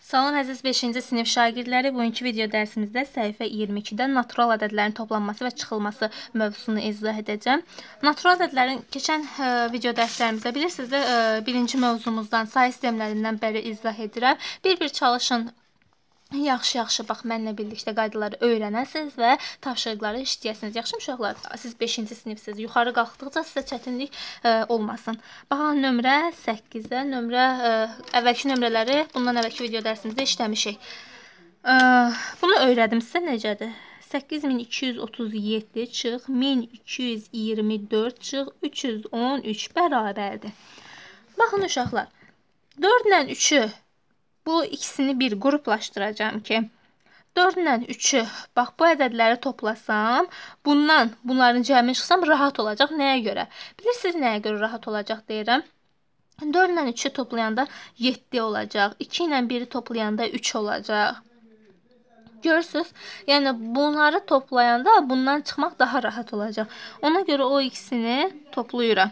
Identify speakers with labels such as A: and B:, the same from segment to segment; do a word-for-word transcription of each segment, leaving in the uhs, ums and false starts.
A: Salam əziz beşinci sinif şagirdləri, bugünkü video dərsimizdə səhifə iyirmi ikidə natural ədədlərin toplanması və çıxılması mövzusunu izah edəcəm. Natural ədədlərin keçən ə, video dərslərimizdə bilirsiniz də ə, birinci mövzumuzdan say sistemlərindən bəri izah edirəm. Bir-bir çalışın. Yaxşı-yaxşı bax mənlə birlikdə qaydaları öyrənəsiniz və tapşırıqları işləyəsiniz. Yaxşı uşaqlar, siz beşinci sinifsiniz. Yuxarı qalxdıqca sizə çətinlik ə, olmasın. Baxın nömrə səkkizdə, nömrə ə, əvvəlki nömrələri bundan əvvəlki video dərsimizdə işləmişik. Ə, bunu öyrədim sizə necədir? səkkiz min iki yüz otuz yeddi çıx min iki yüz iyirmi dörd çıx üç yüz on üç bərabərdir. Baxın uşaqlar, dörd ilə üçü bu ikisini bir qruplaşdıracağım ki, dörd ilə üçü, bax bu ədədləri toplasam, bundan bunların cəmini çıxsam rahat olacaq. Nəyə görə? Bilirsiniz nəyə görə rahat olacaq deyirəm? dörd ilə üçü toplayanda yeddi olacaq. iki ilə biri toplayanda üç olacaq. Görürsünüz? Yəni bunları toplayanda bundan çıxmaq daha rahat olacaq. Ona görə o ikisini toplayıram.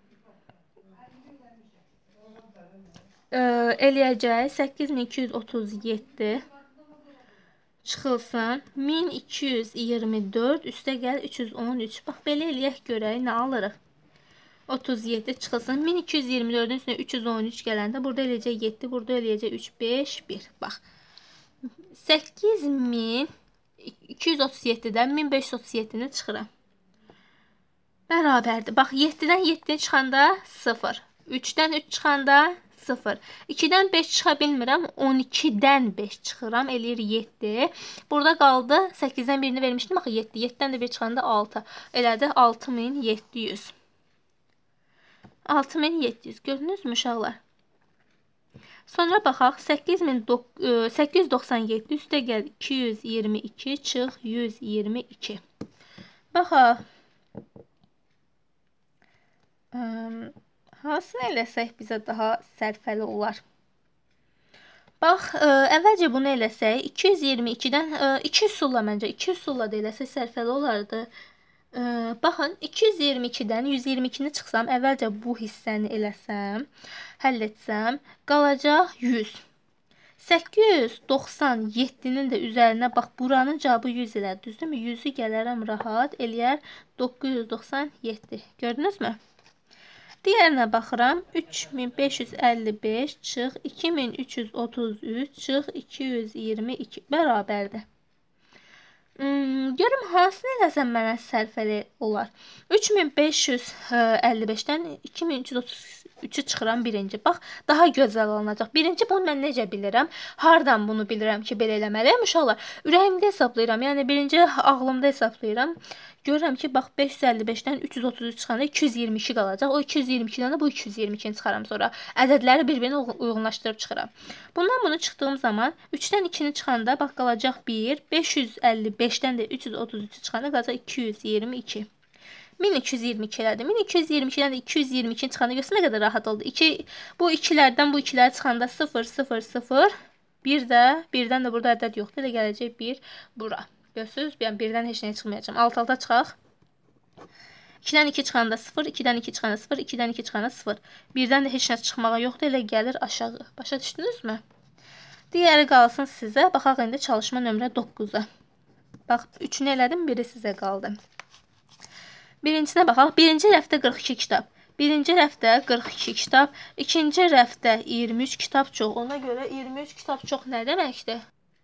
A: Eləyəcək səkkiz min iki yüz otuz yeddi çıxılsın min iki yüz iyirmi dörd üstə gəl üç yüz on üç. Bax belə eləyək görək nə alırıq. otuz yeddi çıxılsın min iki yüz iyirmi dördün üstünə üç yüz on üç gələndə burada eləyəcək yeddi, burada eləyəcək üç, beş, bir. Bax səkkiz min iki yüz otuz yeddidən min beş yüz otuz yeddini çıxıram. Bərabərdir. Bax yeddidən yeddini çıxanda sıfır, üçdən üç çıxanda sıfır. ikidən beş çıxa bilmirəm. on ikidən beş çıxıram. Eləyir yeddi. Burada qaldı. səkkizdən birini vermişdim. Axı yeddi. yeddidən də bir çıxanda altı. Elədi altı min yeddi yüz. altı min yeddi yüz. Gördünüzmü uşaqlar? Sonra baxaq. səkkiz min səkkiz yüz doxsan yeddi üstə gəl iki yüz iyirmi iki çıx yüz iyirmi iki. Baxaq. Um, Hansını eləsək bizə daha sərfəli olar? Bax, ə, əvvəlcə bunu eləsək, iki yüz iyirmi ikidən ə, iki üsulla məncə, iki üsulla da eləsək sərfəli olardı. Ə, baxın, iki yüz iyirmi ikidən yüz iyirmi ikini çıxsam, əvvəlcə bu hissəni eləsəm, həll etsəm, qalacaq yüz. səkkiz yüz doxsan yeddinin də üzərinə, bax, buranın cavabı yüz elədi, düzdürmü? yüzü gələrəm rahat, eləyər doqquz yüz doxsan yeddi. Gördünüzmü? Digərinə baxıram. üç min beş yüz əlli beş çıx iki min üç yüz otuz üç çıx iki yüz iyirmi iki bərabərdir. Hmm, görüm hansını eləsəm mənə sərfəli olar. üç min beş yüz əlli beşdən iki min üç yüz otuz üçü çıxıram birinci. Bax, daha gözəl alınacaq. Birinci bunu mən necə bilirəm? Hardan bunu bilirəm ki, belə eləməliyəm uşaqlar? Ürəyimdə hesablayıram. Yəni birinci ağlımda hesablayıram. Görürəm ki, bax beş yüz əlli beşdən üç yüz otuz üç çıxanda iki yüz iyirmi iki qalacaq. O iki yüz iyirmi ikidən də bu iki yüz iyirmi ikini çıxaram sonra. Ədədləri bir-birinə uyğunlaşdırıb çıxıram. Bundan bunu çıxdığım zaman üçdən ikini çıxanda bax qalacaq bir, beş yüz əlli beşdən də üç yüz otuz üçü çıxanda qalacaq iki yüz iyirmi iki. min iki yüz iyirmi iki elədi. min iki yüz iyirmi ikidən də iki yüz iyirmi ikini çıxanda görsə nə qədər rahat oldu. iki, bu ikilərdən bu ikilər çıxanda sıfır, sıfır, sıfır. bir də, birdən də burada ədəd yoxdur. Elə gələcək bir bura. Görürsünüz? Yəni birdən heç nəyə çıxmayacağım. Alt alta çıxaq. ikidən iki çıxanda sıfır, ikidən iki çıxanda sıfır, ikidən iki çıxanda sıfır. birdən də heç nə çıxmağa yoxdur. Elə gəlir aşağı. Başa düşdünüzmü? Digəri qalsın sizə. Baxaq indi çalışma nömrə doqquza. Bax, üçünü elədim, biri sizə qaldı. Birincinə baxaq. Birinci rəfdə qırx iki kitab. Birinci rəfdə qırx iki kitab. İkinci rəfdə iyirmi üç kitab çox. Ona görə iyirmi üç kitab çox nə deməkdir?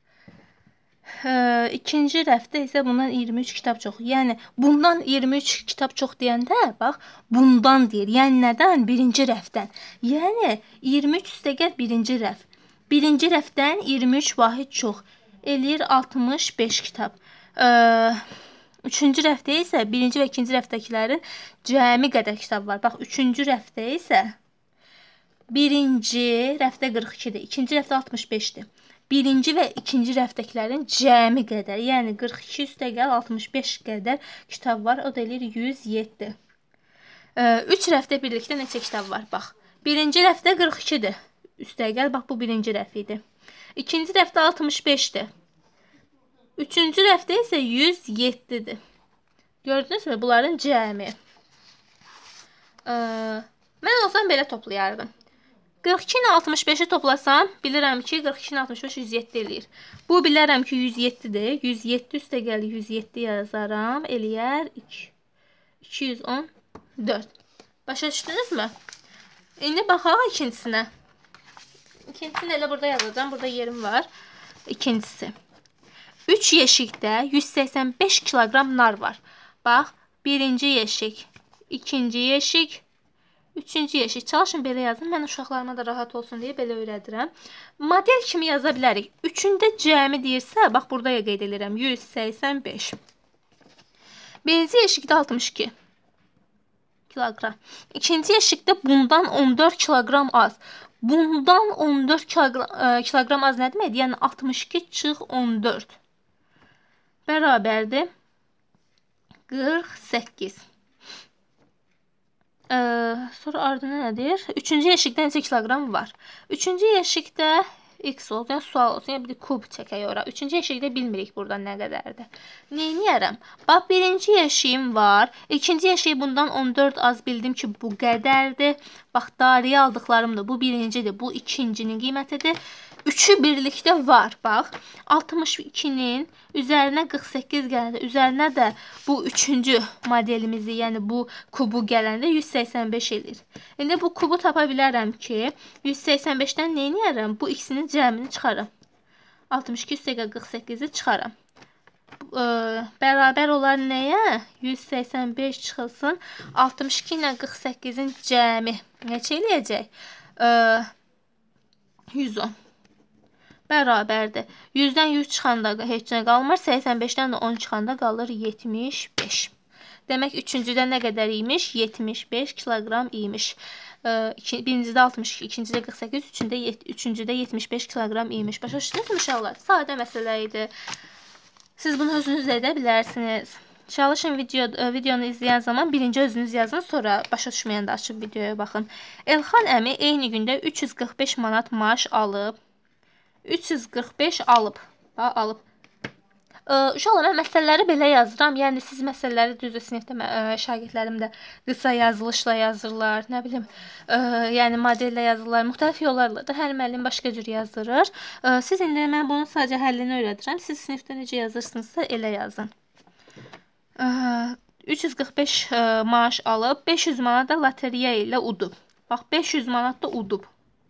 A: Ə, ikinci rəfdə isə bundan iyirmi üç kitab çox. Yəni, bundan iyirmi üç kitab çox deyəndə, bax, bundan deyir. Yəni, nədən? Birinci rəfdən. Yəni, iyirmi üç üstə gəl birinci rəf. Birinci rəfdən iyirmi üç vahid çox. Eləyir altmış beş kitab. Ə, üçüncü rəfdə isə birinci və ikinci rəfdəkilərin cəmi qədər kitab var. Bax, üçüncü rəfdə isə birinci rəfdə qırx ikidir. İkinci rəfdə altmış beşdir. Birinci və ikinci rəfdəkilərin cəmi qədər, yəni qırx iki üstə gəl altmış beş qədər kitab var. O da eləyir yüz yeddi. üç rəfdə birlikdə neçə kitab var? Bax, birinci rəfdə qırx ikidir. Üstə gəl, bax, bu birinci rəf idi. İkinci rəfdə altmış beşdir. Üçüncü rəfdə isə yüz yeddidir. Gördünüzmü? Bunların cəmi. Mən olsam belə toplayardım. qırx iki ilə altmış beşi toplasam, bilirəm ki, qırx iki ilə altmış beş yüz yeddi eləyir. Bu bilirəm ki, yüz yeddidir. yüz yeddi üstə gəl yüz yeddi yazaram. Eləyər iki yüz on dörd. Başa düşdünüzmü? İndi baxaq ikincisinə. İkincisini elə burada yazacağım. Burada yerim var. İkincisi. üç yeşikdə yüz səksən beş kiloqram nar var. Bax, birinci yeşik, ikinci yeşik, üçüncü yeşik. Çalışın belə yazın. Mən uşaqlarıma da rahat olsun deyə belə öyrədirəm. Model kimi yaza bilərik. Üçündə cəmi deyirsə, bax burada qeyd edirəm. yüz səksən beş. Birinci yeşikdə altmış iki kiloqram. İkinci yeşikdə bundan on dörd kiloqram az. Bundan on dörd kiloqram az nə demək? Yəni altmış iki çıx on dörd. Bərabərdir qırx səkkiz. Ee, sonra ardına nədir? Üçüncü yeşikdə neçə kiloqram var? Üçüncü yeşikdə x oldu. Yəni sual olsun. Yəni bir kub çəkək ora. Üçüncü yeşikdə bilmirik buradan nə qədərdir. Neyniyərəm? Bax, birinci yeşiyim var. İkinci yeşiyi bundan on dörd az bildim ki, bu qədərdir. Bax, dariyə aldıqlarım da bu birincidir. Bu ikincinin qiymətidir. Üçü birlikdə var. Bax, altmış ikinin üzərinə qırx səkkiz gələndə, üzərinə də bu üçüncü modelimizi, yəni bu kubu gələndə yüz səksən beş edir. İndi bu kubu tapa bilərəm ki, yüz səksən beşdən neyniyərəm? Bu ikisinin cəmini çıxarım. altmış iki üstə qırx səkkizi çıxarım. Bərabər olar nəyə? yüz səksən beş çıxılsın. altmış iki ilə qırx səkkizin cəmi neçə eləyəcək? yüz on. Bərabərdir. yüzdən yüz çıxanda heç nə qalmır. səksən beşdən də on çıxanda qalır yetmiş beş. Demək, üçüncüdə nə qədər imiş? yetmiş beş kiloqram imiş. Birincidə altmış iki, ikincidə qırx səkkiz, üçüncüdə yetmiş beş kiloqram imiş. Başa düşdünüzmü uşaqlar? Sadə məsələ idi. Siz bunu özünüz də edə bilərsiniz. Çalışın video, videonu izləyən zaman birinci özünüz yazın, sonra başa düşməyən də açıb videoya baxın. Elxan əmi eyni gündə üç yüz qırx beş manat maaş alıb. üç yüz qırx beş alıb. Ha, alıb. Uşaqlar, mən məsələləri belə yazıram. Yəni, siz məsələləri düzdür, sinifdə şagirdlərim də qısa yazılışla yazırlar. Nə bilim, yəni modellə yazırlar. Müxtəlif yollarla da hər müəllim başqa cür yazırır. Siz indi mən bunun sadəcə həllini öyrədirəm. Siz sinifdə necə yazırsınızsa elə yazın. üç yüz qırx beş maaş alıb, beş yüz manat da loteriya ilə udub. Bax, beş yüz manat da udub.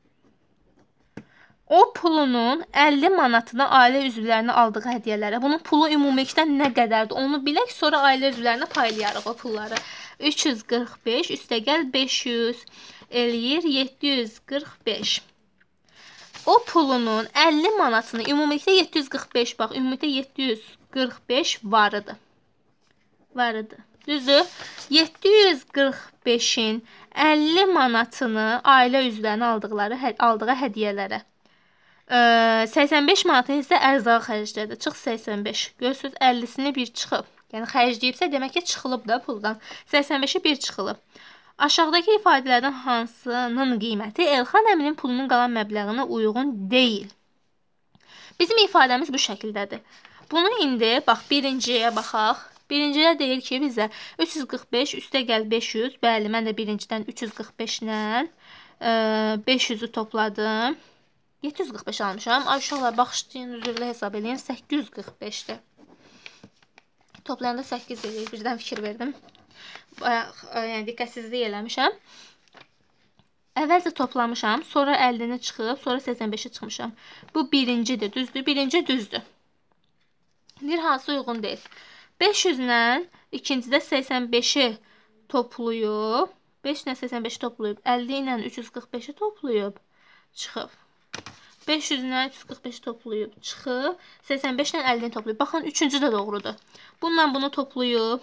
A: O pulunun əlli manatını ailə üzvlərinə aldığı hədiyyələrə. Bunun pulu ümumilikdə nə qədərdir? Onu bilək, sonra ailə üzvlərinə paylayarıq o pulları. üç yüz qırx beş üstəgəl beş yüz eləyir yeddi yüz qırx beş. O pulunun əlli manatını ümumilikdə yeddi yüz qırx beş, bax, ümumilikdə yeddi yüz qırx beş varıdır. Varıdır. Düzdür? yeddi yüz qırx beşin əlli manatını ailə üzvlərinə aldıqları aldığı hədiyyələrə. səksən beş manatı isə ərzaq xərclədir. Çıx səksən beş. Görürsünüz, əllisini bir çıxıb. Yəni xərcləyibsə, demək ki, çıxılıb da puldan. səksən beşi bir çıxılıb. Aşağıdakı ifadələrdən hansının qiyməti Elxan əminin pulunun qalan məbləğinə uyğun deyil? Bizim ifadəmiz bu şəkildədir. Bunu indi, bax, birinciyə baxaq. Birinciyə deyir ki, bizə üç yüz qırx beş üstə gəl beş yüz. Bəli, mən də birincidən üç yüz qırx beş ilə beş yüzü topladım. yeddi yüz qırx beş almışam. Ay uşaqlar, baxışlayın, üzrlə hesab edin. səkkiz yüz qırx beşdir. Toplayanda səkkiz eləyir. Birdən fikir verdim. Yəni, diqqətsizlik eləmişəm. Əvvəlcə toplamışam. Sonra əllinə çıxıb, sonra səksən beşə çıxmışam. Bu birincidir, düzdür. Birinci düzdür. Bir hansı uyğun deyil. beş yüz ilə ikincidə səksən beşi toplayıb, beş ilə səksən beşi toplayıb, əlli ilə üç yüz qırx beşi toplayıb, çıxıb. beş yüz ilə üç yüz qırx beşi toplayıb, çıxıb, səksən beş ilə əllini toplayıb. Baxın, üçüncü də doğrudur. Bununla bunu toplayıb,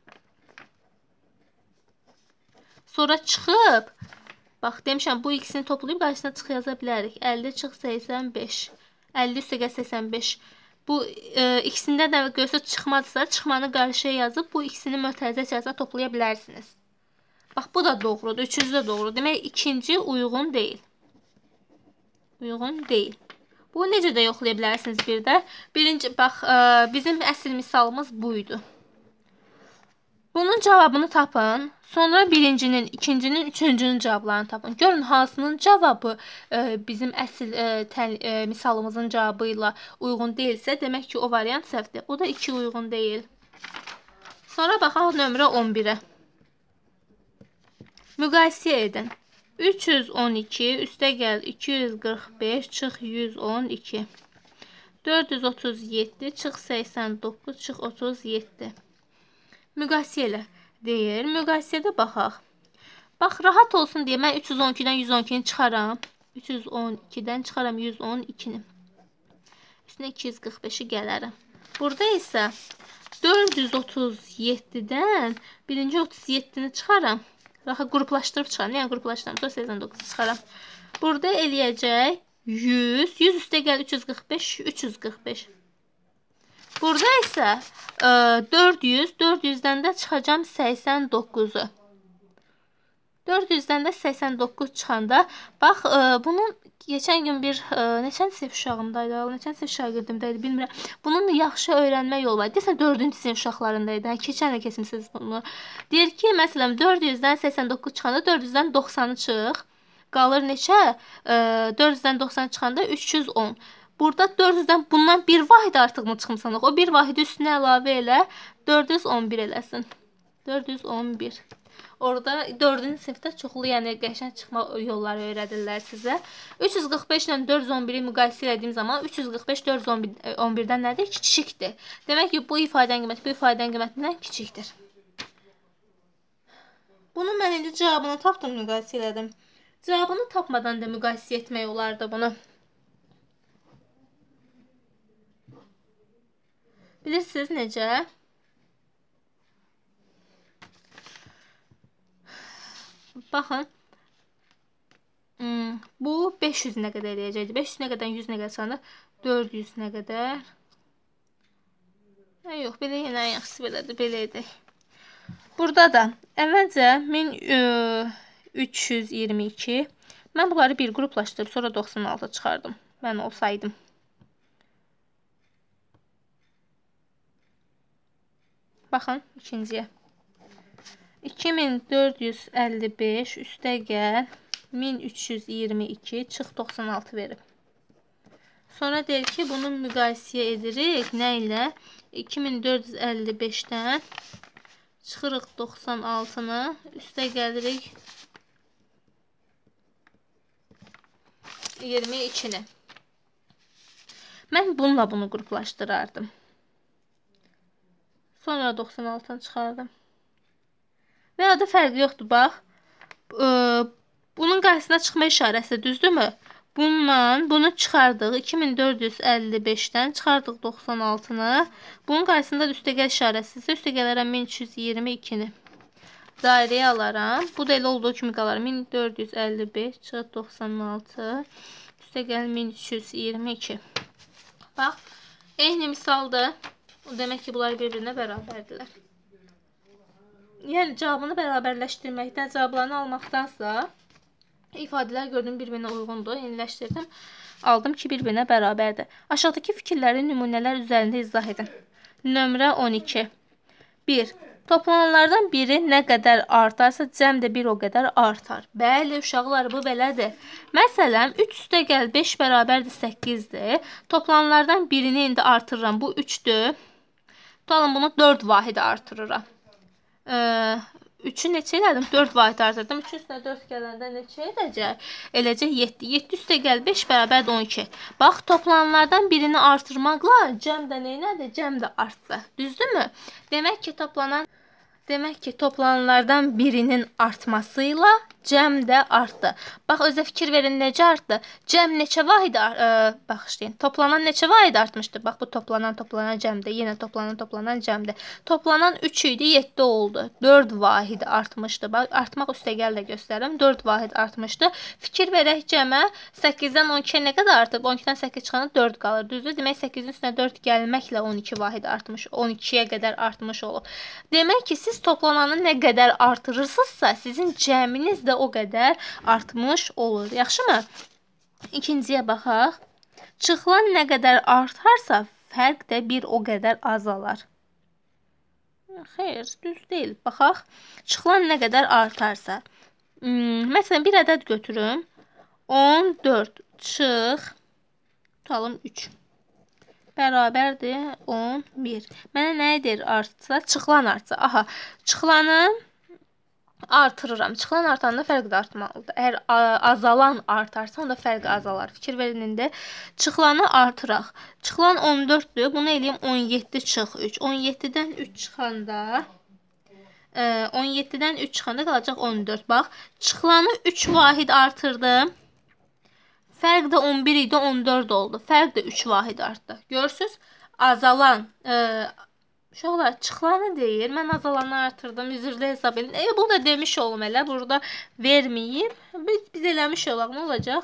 A: sonra çıxıb, bax, demişəm, bu ikisini toplayıb, qarşısına çıx yaza bilərik. əlli çıx səksən beş, əlli üstə səksən beş. Bu e, ikisində də görsə çıxmadırsa, çıxmanı qarşıya yazıb, bu ikisini mötərizə içərisində toplaya bilərsiniz. Bax, bu da doğrudur, üçüncü də doğrudur. Demək, ikinci uyğun deyil. Uyğun deyil. Bu necə də yoxlaya bilərsiniz bir də. Birinci, bax, e, bizim əsl misalımız buydu. Bunun cavabını tapın. Sonra birincinin, ikincinin, üçüncünün cavablarını tapın. Görün hansının cavabı e, bizim əsl e, tel, e, misalımızın cavabı ilə uyğun deyilsə, demək ki, o variant səhvdir. O da iki uyğun deyil. Sonra baxaq nömrə on birə. Müqayisə edin. üç yüz on iki üstə gəl iki yüz qırx beş çıx yüz on iki. dörd yüz otuz yeddi çıx səksən doqquz çıx otuz yeddi. Müqayisə elə deyir. Müqayisədə baxaq. Bax, rahat olsun deyə mən üç yüz on ikidən yüz on ikini çıxaram. üç yüz on ikidən çıxaram yüz on ikini. Üstünə iki yüz qırx beşi gələrəm. Burada isə dörd yüz otuz yeddidən birinci otuz yeddini çıxaram. Rahat qruplaşdırıb çıxaram. Yəni qruplaşdırıram. Sonra səksən doqquzu çıxaram. Burada eləyəcək yüz. yüz üstə gəl üç yüz qırx beş. üç yüz qırx beş. Burada isə e, dörd yüz. dörd yüzdən də çıxacam səksən doqquzu. dörd yüzdən də səksən doqquz çıxanda, bax, e, bunun geçən gün bir e, neçən sinif uşağımdaydı, neçən sinif şagirdimdəydi, bilmirəm. Bunun yaxşı öyrənmə yolu var. Deyəsən dördüncü sinif uşaqlarındaydı. Hə, keçən il keçmisiniz bunu. Deyir ki, məsələn, dörd yüzdən səksən doqquz çıxanda dörd yüzdən doxsanı çıx. Qalır neçə? E, dörd yüzdən doxsanı çıxanda üç yüz on. Burada dörd yüzdən bundan bir vahid artığını çıxmısanıq, o bir vahidi üstünə əlavə elə, dörd yüz on bir eləsin. dörd yüz on bir. Orada dördüncü sinifdə çoxlu, yəni qəşəng çıxma yolları öyrədirlər sizə. üç yüz qırx beş ilə dörd yüz on biri müqayisə etdiyim zaman üç yüz qırx beş dörd yüz on birdən nədir? Kiçikdir. Demək ki, bu ifadənin qiyməti bu ifadənin qiymətindən kiçikdir. Bunun mən indi cavabını tapdım, müqayisə elədim. Cavabını tapmadan da müqayisə etmək olardı bunu. Bilirsiniz necə? Baxın. Hmm, bu beş yüz nə qədər eləyəcəkdir? beş yüz nə qədər, yüz nə qədər çıxanda dörd yüz nə qədər? Hə, yox, belə yenə yaxşısı belədir, belə edək. Burada da əvvəlcə min üç yüz iyirmi iki. Mən bunları bir qruplaşdırıb sonra doxsan altı çıxardım. Mən olsaydım. Baxın, ikinciyə. iki min dörd yüz əlli beş üstə gəl min üç yüz iyirmi iki çıx doxsan altı verib. Sonra deyir ki, bunu müqayisə edirik. Nə ilə? iki min dörd yüz əlli beşdən çıxırıq doxsan altını, üstə gəlirik iyirmi ikini. Mən bununla bunu qruplaşdırardım. Sonra doxsan altını çıxardım. Və adı fərqi yoxdur, bax. Bunun qarşısına çıxma işarəsi düzdürmü? Bununla bunu çıxardıq. iki min dörd yüz əlli beşdən çıxardıq doxsan altını. Bunun qarşısında üstə gəl işarəsi isə üstə gələrəm min üç yüz iyirmi ikini. Dairəyə alaram. Bu da elə olduğu kimi qalar. min dörd yüz əlli beş çıxıb doxsan altı. Üstə gəl min üç yüz iyirmi iki. Bax, eyni misaldır. O demək ki, bunlar bir-birinə bərabərdirlər. Yəni, cavabını bərabərləşdirməkdən, cavablarını almaqdansa, ifadələr gördüyüm bir-birinə uyğundur. Yeniləşdirdim. Aldım ki, bir-birinə bərabərdir. Aşağıdakı fikirləri nümunələr üzərində izah edin. Nömrə on iki. bir. Toplananlardan biri nə qədər artarsa, cəm də bir o qədər artar. Bəli, uşaqlar, bu belədir. Məsələn, üç üstə gəl beş bərabərdir səkkizdir. Toplananlardan birini indi artırıram. Bu üçdür. Tutalım, bunu dörd vahid artırıram. Ee, üçü neçə elədim? dörd vahid artırdım. üç üstə dörd gələndə neçə edəcək? Eləcək yeddi. yeddi üstə gəl beş bərabərdir on iki. Bax, toplananlardan birini artırmaqla cəm də neynədir? Cəm də artdı. Düzdürmü? Demək ki, toplanan Demək ki, toplananlardan birinin artmasıyla cəm də artdı. Bax, özə fikir verin, necə artdı? Cəm neçə vahid, e, baxışlayın. Toplanan neçə vahid artmışdı? Bax, bu toplanan, toplanan cəmdir. Yenə toplanan, toplanan cəmdir. Toplanan üç idi, yeddi oldu. dörd vahid artmışdı. Bax, artmaq üstə gəl də göstərim. dörd vahid artmışdı. Fikir verək cəmə. səkkizdən on ikiyə nə qədər artıb? on ikidən səkkiz çıxanda dörd qalır. Düzdür? Demək, səkkizin üstünə dörd gəlməklə on iki vahid artmış. on ikiyə qədər artmış olur. Demək ki, siz toplananı nə qədər artırırsınızsa, sizin cəminiz də o qədər artmış olur. Yaxşımı? İkinciyə baxaq. Çıxılan nə qədər artarsa, fərq də bir o qədər azalar. Xeyr, düz deyil. Baxaq. Çıxılan nə qədər artarsa. Hmm, məsələn, bir ədəd götürüm. on dörd çıx. Tutalım üç. Bərabərdir on bir. Mənə nə edir artsa? Çıxılan artsa. Aha, çıxılanı artırıram. Çıxılan artanda fərq də artmalıdır. Əgər azalan artarsa, onda fərq azalar. Fikir verin indi. Çıxılanı artıraq. Çıxılan on dörddür. Bunu eləyim on yeddi çıx üç. on yeddidən üç çıxanda on yeddidən üç çıxanda qalacaq on dörd. Bax, çıxılanı üç vahid artırdım. Fərq də on bir idi, on dörd oldu. Fərq də üç vahid artdı. Görürsüz? Azalan uşaqlar, çıxılanı deyir. Mən azalanı artırdım, üzrlə hesab edin. E, bunu da demiş olum elə. Burada verməyib. Biz, biz eləmiş olaq. Nə olacaq?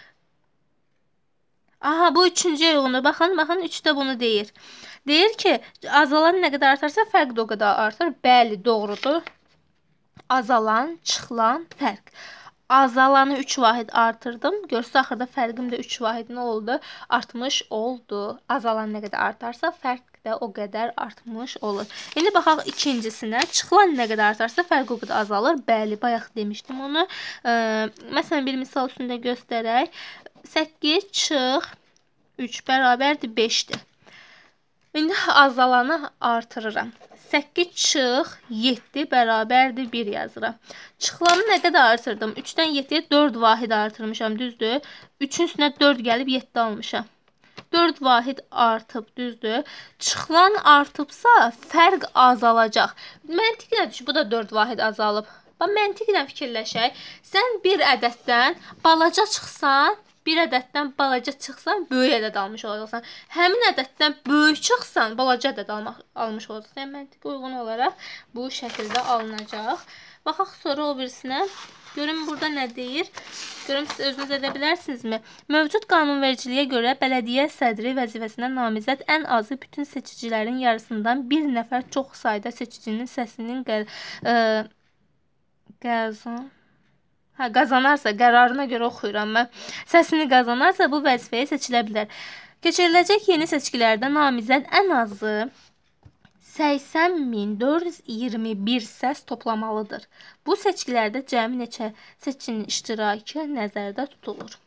A: Aha, bu üçüncü uyğunu. Baxın, baxın, üçdə bunu deyir. Deyir ki, azalan nə qədər artarsa, fərq də o qədər artar. Bəli, doğrudur. Azalan, çıxılan, fərq. Azalanı üç vahid artırdım. Görürsünüz, axırda fərqim də üç vahid nə oldu? Artmış oldu. Azalan nə qədər artarsa, fərq də o qədər artmış olur. İndi baxaq ikincisinə. Çıxılan nə qədər artarsa, fərq o qədər azalır. Bəli, bayaq demişdim onu. Ee, məsələn, bir misal üstündə göstərək. səkkiz çıx üç bərabərdir beşdir. İndi azalanı artırıram. səkkiz çıx yeddi bərabərdir bir yazıram. Çıxılanı nə qədər artırdım? üçdən yeddiyə dörd vahid artırmışam, düzdür? üçün üstünə dörd gəlib yeddi almışam. dörd vahid artıb, düzdür? Çıxılan artıbsa fərq azalacaq. Məntiq nədir? Bu da dörd vahid azalıb. Bax, məntiqlə fikirləşək. Sən bir ədəddən balaca çıxsan, bir ədəddən balaca çıxsan, böyük ədəd almış olacaqsan. Həmin ədəddən böyük çıxsan, balaca ədəd almaq, almış olacaqsan. Yəni, məntiqə uyğun olaraq bu şəkildə alınacaq. Baxaq sonra o birisinə. Görün burada nə deyir? Görün siz özünüz edə bilərsinizmi? Mövcud qanunvericiliyə görə bələdiyyə sədri vəzifəsinə namizəd ən azı bütün seçicilərin yarısından bir nəfər çox sayda seçicinin səsinin qəl ə, qəzan Hə, qazanarsa, qərarına görə oxuyuram mən. Səsini qazanarsa bu vəzifəyə seçilə bilər. Keçiriləcək yeni seçkilərdə namizəd ən azı səksən min dörd yüz iyirmi bir səs toplamalıdır. Bu seçkilərdə cəmi neçə seçicinin iştirakı nəzərdə tutulur.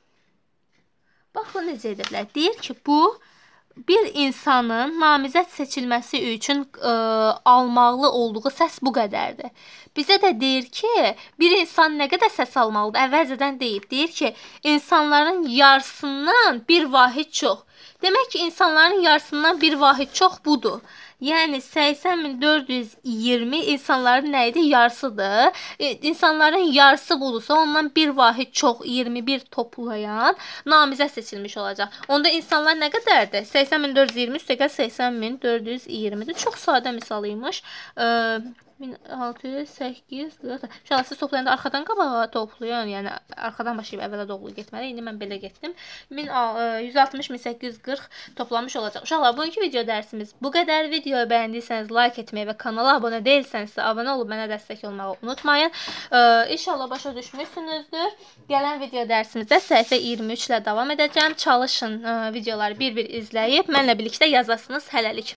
A: Baxın, necə edirlər. Deyir ki, bu bir insanın namizəd seçilməsi üçün ə, almalı olduğu səs bu qədərdir. Bizə də deyir ki, bir insan nə qədər səs almalıdır? Əvvəlcədən deyib. Deyir ki, insanların yarısından bir vahid çox. Demək ki, insanların yarısından bir vahid çox budur. Yəni, səksən min dörd yüz iyirmi insanların nə idi? Yarısıdır. E, insanların yarısı budursa, ondan bir vahid çox, iyirmi bir toplayan namizəd seçilmiş olacaq. Onda insanlar nə qədərdir? səksən min dörd yüz iyirmi üstəgəl səksən min dörd yüz iyirmidir. Çox sadə misalıymış. E, min altı yüz səkkiz Şəhəl, siz toplayanda arxadan qabağa toplayın. Yəni, arxadan başlayıb əvvələ doğru getməli. İndi mən belə getdim. yüz altmış min səkkiz yüz qırx toplamış olacaq. Uşaqlar, bugünkü video dərsimiz bu qədər. Videoyu bəyəndiysəniz like etməyi və kanala abunə deyilsənizsə abunə olub mənə dəstək olmağı unutmayın. Ee, İnşallah başa düşmüşsünüzdür. Gələn video dərsimizdə səhifə iyirmi üç ilə davam edəcəm. Çalışın e, videoları bir-bir izləyib mənlə birlikdə yazasınız. Hələlik.